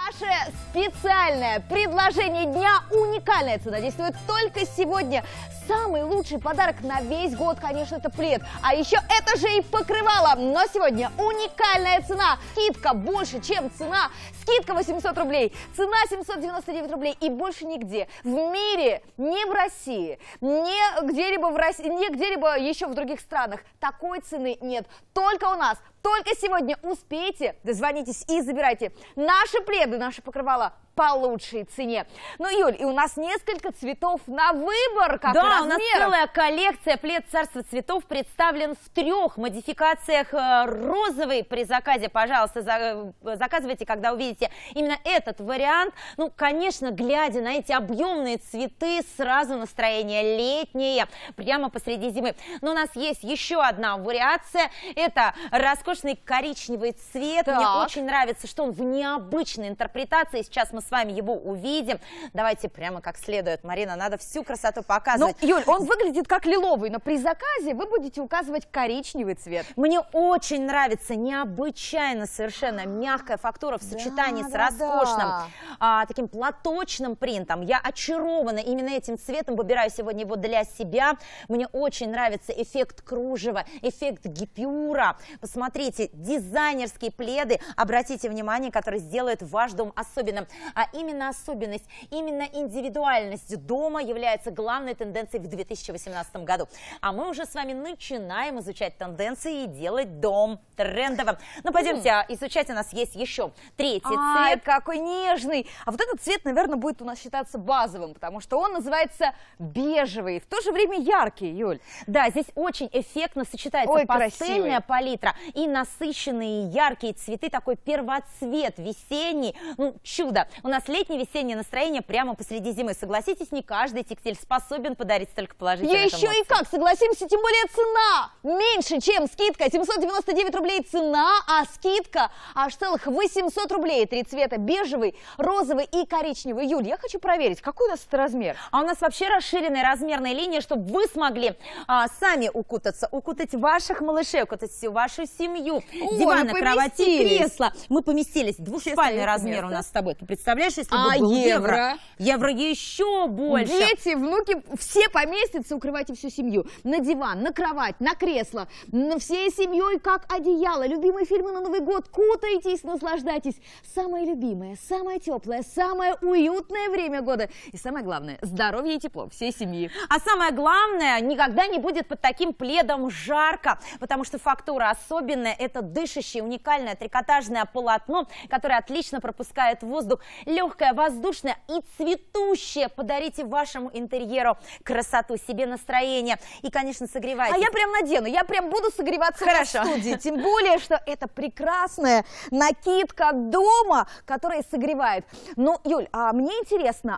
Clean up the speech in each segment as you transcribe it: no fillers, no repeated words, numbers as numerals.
Наше специальное предложение дня, уникальная цена, действует только сегодня. Самый лучший подарок на весь год, конечно, это плед. А еще это же и покрывало. Но сегодня уникальная цена. Скидка больше, чем цена. Скидка 800 рублей. Цена 799 рублей. И больше нигде. В мире, не в России, не где-либо в России, не где-либо еще в других странах. Такой цены нет. Только у нас. Только сегодня успейте, дозвонитесь и забирайте наши пледы, наши покрывала по лучшей цене. Ну, Юль, и у нас несколько цветов на выбор, как да, размеров. У нас целая коллекция. Плед «Царство цветов» представлен в 3 модификациях. Розовый при заказе, пожалуйста, заказывайте, когда увидите именно этот вариант. Ну, конечно, глядя на эти объемные цветы, сразу настроение летнее, прямо посреди зимы. Но у нас есть еще одна вариация. Это роскошный коричневый цвет. Так. Мне очень нравится, что он в необычной интерпретации. Сейчас мы с вами его увидим. Давайте прямо как следует. Марина, надо всю красоту показывать. Ну, Юль, он выглядит как лиловый, но при заказе вы будете указывать коричневый цвет. Мне очень нравится необычайно совершенно мягкая фактура в сочетании с роскошным таким платочным принтом. Я очарована именно этим цветом, выбираю сегодня его для себя. Мне очень нравится эффект кружева, эффект гипюра. Посмотрите, дизайнерские пледы, обратите внимание, которые сделают ваш дом особенным. А именно особенность, именно индивидуальность дома является главной тенденцией в 2018 году. А мы уже с вами начинаем изучать тенденции и делать дом трендовым. Ну, пойдемте изучать, у нас есть еще 3-й цвет. Какой нежный! А вот этот цвет, наверное, будет у нас считаться базовым, потому что он называется бежевый, в то же время яркий, Юль. Да, здесь очень эффектно сочетается пастельная палитра и насыщенные яркие цветы, такой первоцвет весенний, ну, чудо. У нас летнее-весеннее настроение прямо посреди зимы. Согласитесь, не каждый текстиль способен подарить столько положительных эмоций. Еще и как, согласимся, тем более цена меньше, чем скидка. 799 рублей цена, а скидка аж целых 800 рублей. 3 цвета: бежевый, розовый и коричневый. Юль, я хочу проверить, какой у нас это размер. А у нас вообще расширенная размерная линия, чтобы вы смогли сами укутаться, укутать ваших малышей, укутать всю вашу семью. Диван, кровати, кресла. Мы поместились. Двухспальный размер у нас с тобой. Ты представляешь, если бы был евро? Евро еще больше. Дети, внуки, все поместятся, укрывайте всю семью. На диван, на кровать, на кресло, всей семьей как одеяло. Любимые фильмы на Новый год. Кутайтесь, наслаждайтесь. Самое любимое, самое теплое, самое уютное время года. И самое главное, здоровье и тепло всей семьи. А самое главное, никогда не будет под таким пледом жарко, потому что фактура особенная. Это дышащее, уникальное трикотажное полотно, которое отлично пропускает воздух. Легкое, воздушное и цветущее. Подарите вашему интерьеру красоту, себе настроение и, конечно, согревайте. А я прям надену, я прям буду согреваться в студии. Тем более, что это прекрасная накидка дома, которая согревает. Ну, Юль, а мне интересно,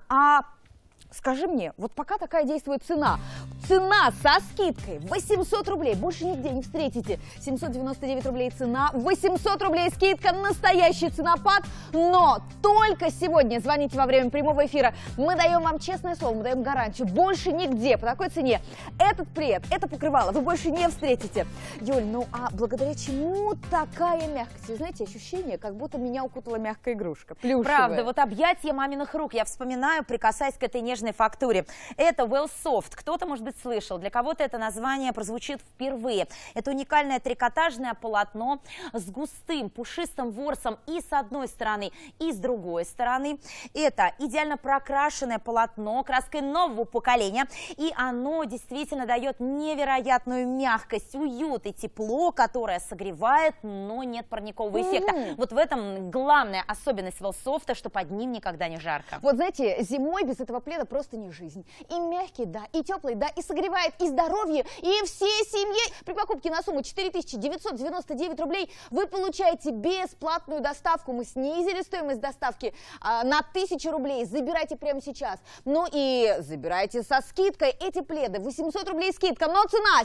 скажи мне, вот пока такая действует цена. Цена со скидкой 800 рублей. Больше нигде не встретите. 799 рублей цена, 800 рублей скидка. Настоящий ценопад. Но только сегодня звоните во время прямого эфира. Мы даем вам честное слово, мы даем гарантию. Больше нигде по такой цене этот плед, это покрывало вы больше не встретите. Юль, ну а благодаря чему такая мягкость? Вы знаете, ощущение, как будто меня укутала мягкая игрушка. Плюшевая. Правда, вот объятия маминых рук. Я вспоминаю, прикасаясь к этой нежной фактуре. Это Well Soft. Кто-то, может быть, слышал. Для кого-то это название прозвучит впервые. Это уникальное трикотажное полотно с густым пушистым ворсом и с одной стороны, и с другой стороны. Это идеально прокрашенное полотно краской нового поколения. И оно действительно дает невероятную мягкость, уют и тепло, которое согревает, но нет парникового эффекта. Вот в этом главная особенность Well Soft, что под ним никогда не жарко. Вот знаете, зимой без этого пледа просто не жизнь. И мягкий, да, и теплый, да, и согревает, и здоровье, и всей семье. При покупке на сумму 4999 рублей вы получаете бесплатную доставку. Мы снизили стоимость доставки на 1000 рублей. Забирайте прямо сейчас. Ну и забирайте со скидкой эти пледы. 800 рублей скидка, но цена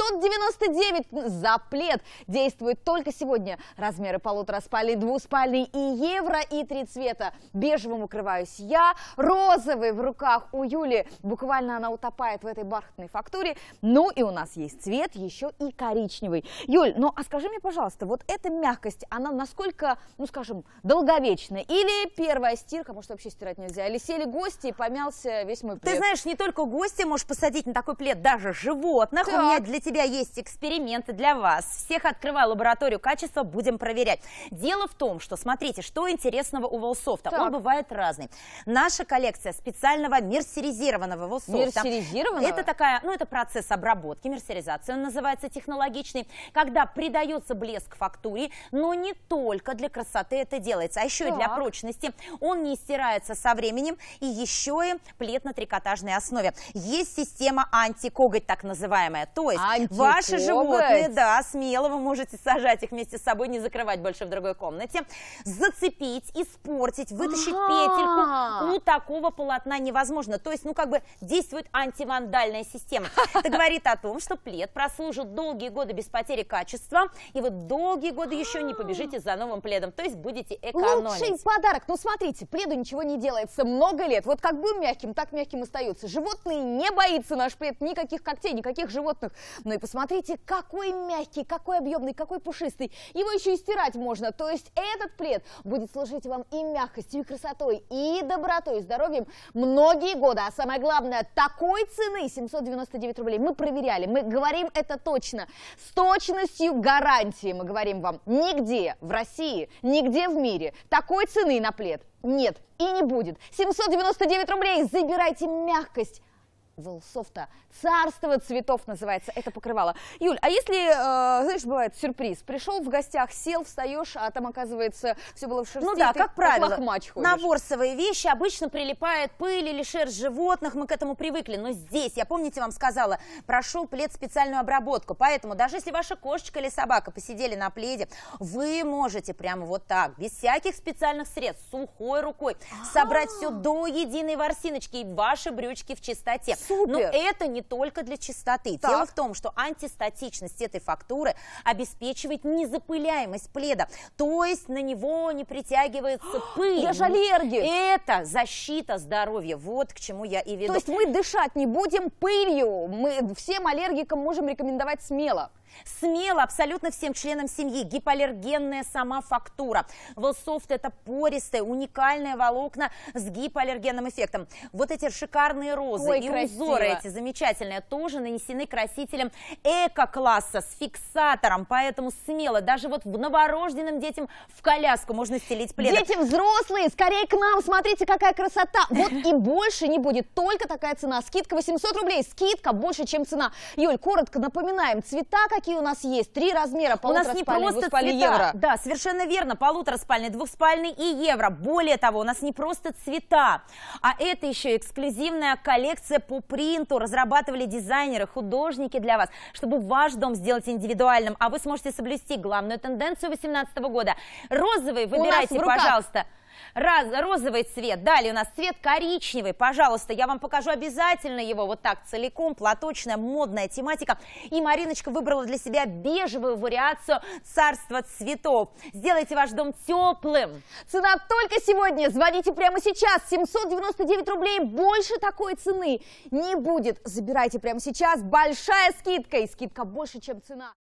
799 за плед. Действует только сегодня. Размеры 1,5-спальный, 2-спальный и евро, и 3 цвета. Бежевым укрываюсь я, розовый в руках руках у Юли, буквально она утопает в этой бархатной фактуре. Ну и у нас есть цвет еще и коричневый. Юль, ну а скажи мне, пожалуйста, вот эта мягкость, она насколько, ну скажем, долговечная? Или первая стирка, может вообще стирать нельзя? Или сели гости и помялся весь мой плед? Ты знаешь, не только гости, можешь посадить на такой плед даже животных. Так. У меня для тебя есть эксперименты для вас. Всех открываю лабораторию качества, будем проверять. Дело в том, что, смотрите, что интересного у Волсофта. Он бывает разный. Наша коллекция специального мерсеризированного Волсофта. Мерсеризированного? Это такая, ну это процесс обработки, мерсеризация, он называется технологичный, когда придается блеск фактуре, но не только для красоты это делается, а еще и для прочности. Он не стирается со временем, и еще и плед на трикотажной основе. Есть система антикоготь, так называемая. То есть ваши животные, да, смело вы можете сажать их вместе с собой, не закрывать больше в другой комнате, зацепить, испортить, вытащить петельку. У такого полотна невозможно. То есть, ну как бы действует антивандальная система. Это говорит о том, что плед прослужит долгие годы без потери качества, и вы долгие годы еще не побежите за новым пледом, то есть будете экономить. Лучший подарок. Ну смотрите, пледу ничего не делается много лет. Вот как был мягким, так мягким остается. Животные не боится наш плед, никаких когтей, никаких животных. Ну и посмотрите, какой мягкий, какой объемный, какой пушистый. Его еще и стирать можно. То есть этот плед будет служить вам и мягкостью, и красотой, и добротой, и здоровьем многие годы. А самое главное, такой цены 799 рублей мы проверяли. Мы говорим это точно. С точностью гарантии мы говорим вам. Нигде в России, нигде в мире такой цены на плед нет и не будет. 799 рублей. Забирайте мягкость Волсофта. Царство цветов называется это покрывало. Юль, а если, знаешь, бывает сюрприз, пришел в гостях, сел, встаешь, а там, оказывается, все было в шерсти. Ну да, как правило, на ворс ворсовые вещи обычно прилипает пыль или шерсть животных, мы к этому привыкли. Но здесь, я помните, вам сказала, прошел плед специальную обработку, поэтому даже если ваша кошечка или собака посидели на пледе, вы можете прямо вот так, без всяких специальных средств, сухой рукой собрать все до единой ворсиночки, и ваши брючки в чистоте. Супер. Но это не только для чистоты. Дело в том, что антистатичность этой фактуры обеспечивает незапыляемость пледа, то есть на него не притягивается пыль. Я же аллергик. Это защита здоровья, вот к чему я и веду. То есть мы дышать не будем пылью, мы всем аллергикам можем рекомендовать смело. Смело абсолютно всем членам семьи. Гипоаллергенная сама фактура. Волсофт — это пористые, уникальные волокна с гипоаллергенным эффектом. Вот эти шикарные розы и узоры эти замечательные тоже нанесены красителем эко-класса с фиксатором. Поэтому смело, даже вот в новорожденным детям в коляску можно стелить пледом. Дети взрослые, скорее к нам, смотрите, какая красота. Вот и больше не будет, только такая цена. Скидка 800 рублей, скидка больше, чем цена. Юль, коротко напоминаем, цвета какие у нас есть? 3 размера, полутораспальный, двуспальный, евро. Да, совершенно верно, полутораспальный, двухспальный и евро. Более того, у нас не просто цвета, а это еще эксклюзивная коллекция по принту. Разрабатывали дизайнеры, художники для вас, чтобы ваш дом сделать индивидуальным, а вы сможете соблюсти главную тенденцию 2018 года. Розовый выбирайте, пожалуйста. Розовый цвет. Далее у нас цвет коричневый. Пожалуйста, я вам покажу обязательно его вот так целиком. Платочная, модная тематика. И Мариночка выбрала для себя бежевую вариацию царства цветов. Сделайте ваш дом теплым. Цена только сегодня. Звоните прямо сейчас. 799 рублей. Больше такой цены не будет. Забирайте прямо сейчас. Большая скидка. И скидка больше, чем цена.